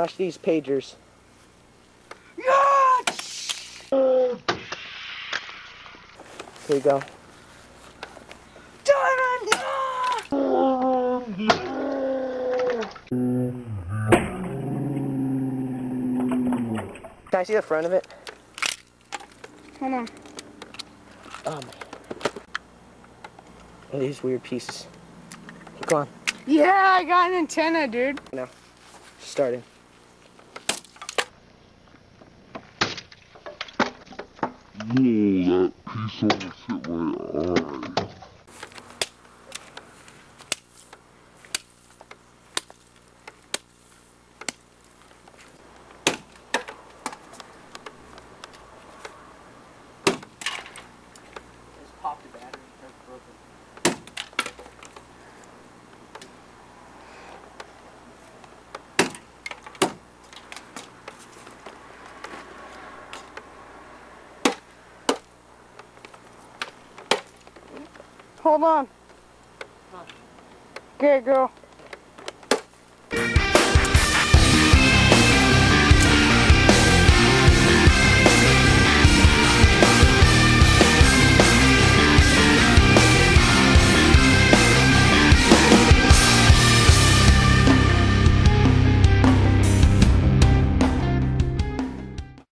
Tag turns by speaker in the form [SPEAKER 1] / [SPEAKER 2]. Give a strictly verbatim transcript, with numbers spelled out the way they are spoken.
[SPEAKER 1] smash these pagers.
[SPEAKER 2] Yes!
[SPEAKER 1] Here you go.
[SPEAKER 2] Diamond!
[SPEAKER 1] Can I see the front of it?
[SPEAKER 2] Hold on.
[SPEAKER 1] Oh man. Oh, these weird pieces. Hook on.
[SPEAKER 2] Yeah, I got an antenna, dude.
[SPEAKER 1] Now, starting.
[SPEAKER 3] Whoa, that piece almost hit my eye.
[SPEAKER 1] Just popped the battery. That's broken.
[SPEAKER 2] Hold on.
[SPEAKER 1] Huh.
[SPEAKER 2] Okay, girl.